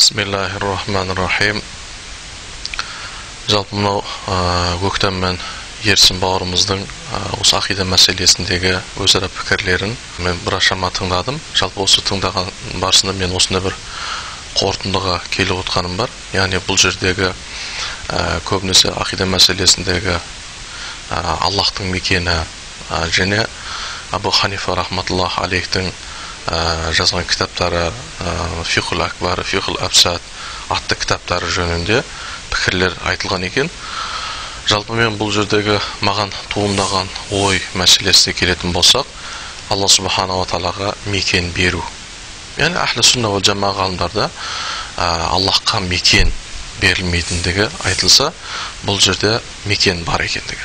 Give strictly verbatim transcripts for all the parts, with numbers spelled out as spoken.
Бисмиллахир-рахманир-рахим. Жалпы мынау көктем мен ерсін бауырымыздың осы ақида мәселесіндегі өзара пікірлерін мен біршама тыңдадым. Жалпы осы тыңдаған барысында мен осында бір қорытындыға келіп отқаным бар. Яғни бұл жердегі көбінесе ақида мәселесіндегі Аллахтың мекені және Абу Ханифа рахматуллах алейхтің жазған кітаптары Фиқхул Акбар, Фиқхул Абсат атты кітаптары жөнінде пікірлер айтылған екен. Жалпы мен бұл жердегі маған туындаған ой мәселесіне келетін болсақ, Алла субхана ва тағалаға мекен беру. Яғни ахлі сунна вал жамаа ғалымдарда Аллахқа мекен берілмейтіндігі айтылса, бұл жерде мекен бар екендігі.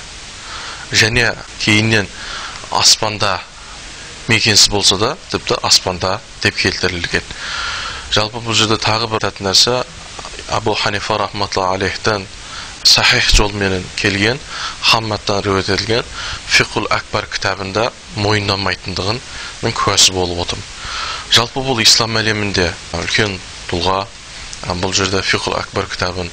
Және кейіннен аспанда мекенсіз болса да, тіпті аспанда деп келтірілген. Жалпы бұл жерде тағы бір нәрсе, Абу Ханифа рахматуллахи алейхтен сахих жолменен келген, Хаммадтан риуаят етілген Фиқхул Акбар кітабында мойындамайтындығын мен куәсі болып отырмын. Жалпы бұл ислам әлемінде үлкен тұлға, бұл жерде Фиқхул Акбар кітабын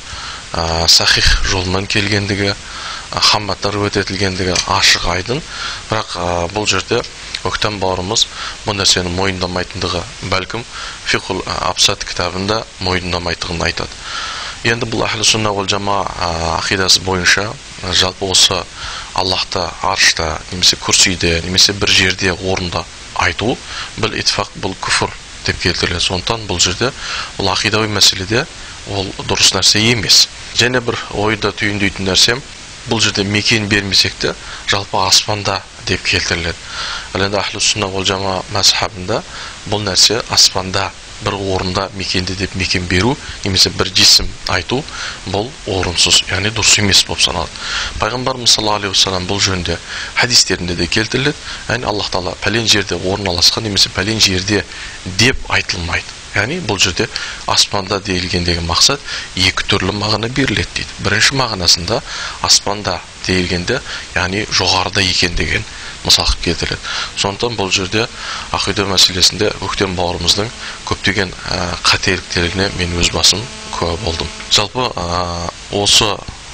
сахих жолмен келгендігі, Хаммадтан риуаят етілгендігі ашық айдын. Бірақ бұл жерде өктем бауырымыз бұл нәрсені мойындамайтындығы бәлкім Фиқхул Абсат кітабында мойындамайтындығын айтады. Енді бұл ахлі сунна вал жамаа ақидасы бойынша жалпы осы Аллахта аршта, немесе күрсиде, немесе бір жерде орында айту, бұл итфақ, бұл күфір деп келтіріледі. Сондықтан бұл жерде бұл ақидави мәселеде ол дұрыс нәрсе емес. Және бір ойда түйіндейтін нәрсем, бұл жерде мекен бермесек те жалпы аспанда деп келтіріледі. Әлемде ахлі сунна вал жамаа мазхабында бұл нәрсе аспанда бір орында мекенде деп мекен беру, немесе бір жисім айту, бұл орынсыз, яғни дұрыс емес болып саналады. Пайғамбарымыз саллаллаху алейхи уассалам бұл жөнінде хадистерінде де келтіріледі. Яғни Аллах Тағала пәлен жерде орналасқан, немесе пәлен жерде деп айтылмайды. Яғни бұл жерде аспанда дейілгендегі мақсат екі түрлі мағына беріледі дейді. Бірінші мағынасында аспанда дейілгенде, яғни жоғарыда екен деген мысал келтіріледі. Сондықтан бұл жерде ақида мәселесінде өктем бауырымыздың көптеген қателіктеріне мен өз басым куә болдым. Жалпы осы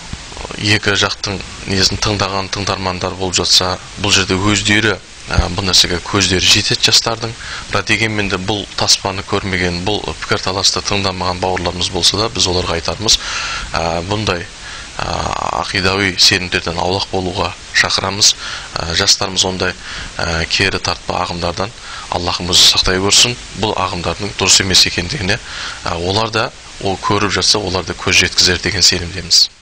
екі жақтың несін тыңдаған тыңдармандар болып жатса, бұл жерде өздері бұл нәрсеге көздері жетеді жастардың. Бірақ дегенмен де бұл таспаны көрмеген, бұл пікірталасты тыңдамаған бауырларымыз болса да, біз оларға айтармыз, бұндай ақидави сенімдерден аулақ болуға шақырамыз. Жастарымыз ондай кері тартпа ағымдардан Аллахымыз сақтай көрсін. Бұл ағымдардың дұрыс емес екендігіне олар да ол көріп жатса, олар да көз жеткізер деген сенімдеміз.